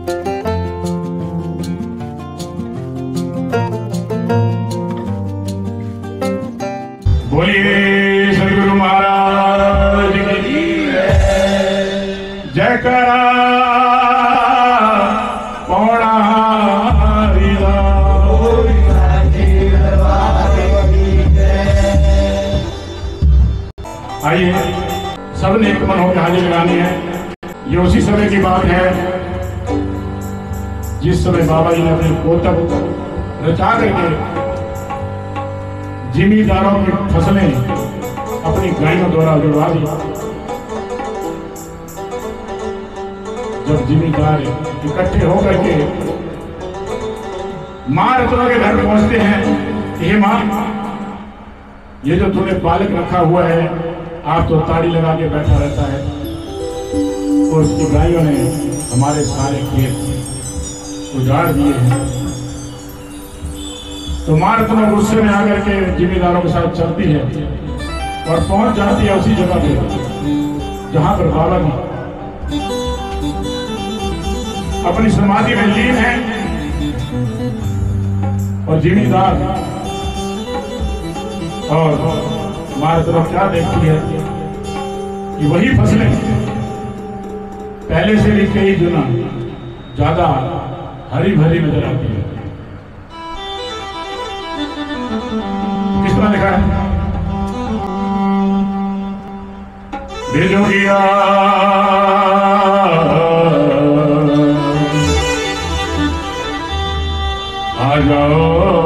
बोलिए सदगुरु महाराज की जयकारा पौड़ा। आइए सबने एक मन होकर हाजिर लगानी है। ये उसी समय की बात है जिस समय बाबा जी ने अपने कोतक रचा करके जिमीदारों की फसलें अपनी गायों द्वारा जुड़वा दी। जब जिमीदार इकट्ठे होकर के मां रत्नों के घर पहुंचते हैं, हे मां, ये जो तूने बालक रखा हुआ है, आप तो ताड़ी लगा के बैठा रहता है, और उसकी गायों ने हमारे सारे खेत उजाड़ दिए हैं। तो मां रत्नों गुस्से में आकर के जिम्मेदारों के साथ चलती है और पहुंच जाती है उसी जगह पे जहां पर बाबा जी अपनी समाधि में लीन है। और जिम्मेदार और मां रत्नों क्या देखती है कि वही फसलें पहले से भी कई गुना ज्यादा हरी भरी नजर आती है। किस तरह लिखा है? भेजोगिया आ जाओ,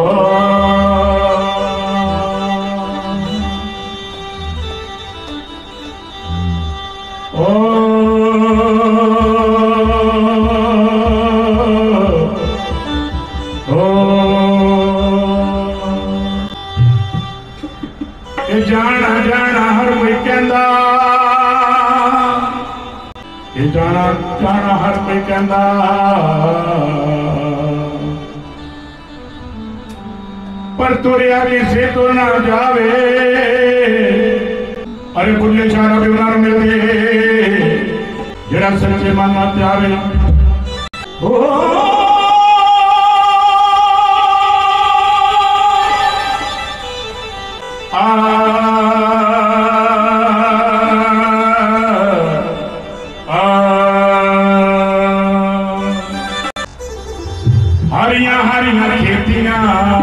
जाना जाना हर कोई कहता, ये जाना जाना हर कोई कहता, पर तुरिया भी से तो ना जावे। अरे बुल्ले चारा भी उन्हें मिलते जरा सच्चे मन ना त्यावे। हरिया हरिया खेतियां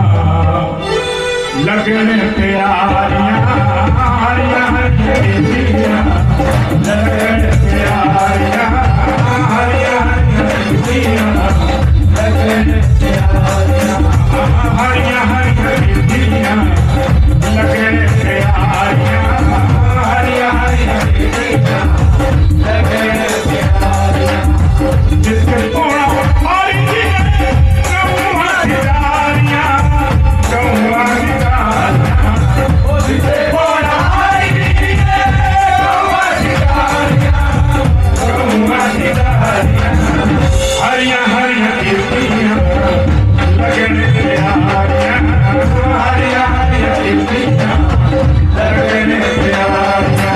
लगन प्यारियां, हरिया हरिया खेतियां लगन प्यारियां, हरिया हरिया खेतियां लगन प्यारियां, हरिया हरिया खेतियां लगन प्यारियां, हरिया हरिया खेतियां लगन प्यारियां। जिसके थोड़ा हरिया हरिया कीर्तियां लगन प्यारियां, हरिया हरिया कीर्तियां लगन प्यारियां।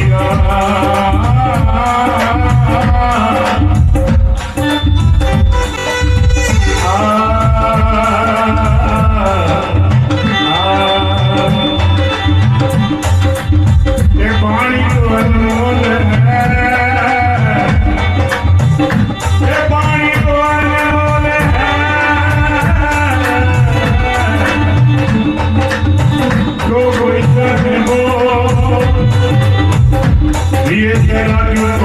ये तेरा